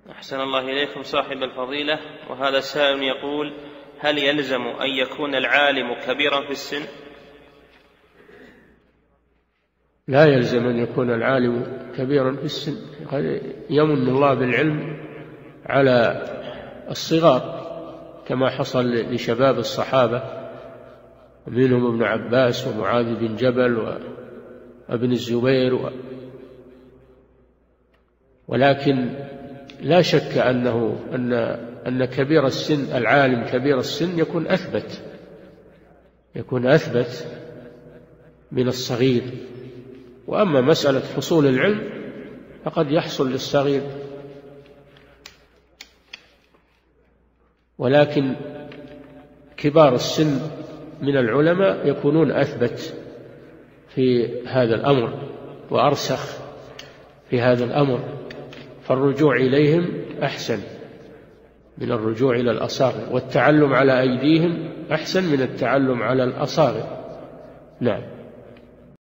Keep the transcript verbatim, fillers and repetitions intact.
أحسن الله إليكم صاحب الفضيلة. وهذا سائل يقول: هل يلزم أن يكون العالم كبيرا في السن؟ لا يلزم أن يكون العالم كبيرا في السن، يمن الله بالعلم على الصغار كما حصل لشباب الصحابة، منهم ابن عباس ومعاذ بن جبل وابن الزبير و... ولكن لا شك أنه أن أن كبير السن، العالم كبير السن يكون أثبت يكون أثبت من الصغير. وأما مسألة حصول العلم فقد يحصل للصغير، ولكن كبار السن من العلماء يكونون أثبت في هذا الأمر وأرسخ في هذا الأمر، فالرجوع إليهم أحسن من الرجوع إلى الأصاغر، والتعلم على أيديهم أحسن من التعلم على الأصاغر. نعم.